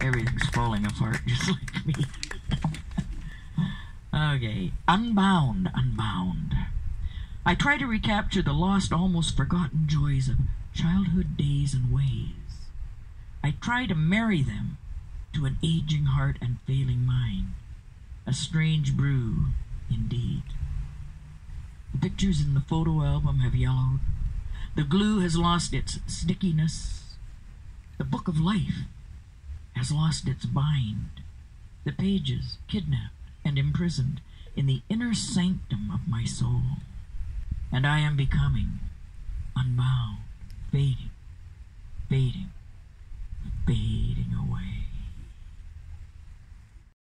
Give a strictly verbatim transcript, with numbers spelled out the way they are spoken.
Everything's falling apart just like me. Okay. Unbound, unbound. I try to recapture the lost, almost forgotten joys of childhood days and ways. I try to marry them to an aging heart and failing mind. A strange brew, indeed. The pictures in the photo album have yellowed. The glue has lost its stickiness. The book of life has lost its bind. The pages kidnapped and imprisoned in the inner sanctum of my soul. And I am becoming unbound, fading, fading, fading away.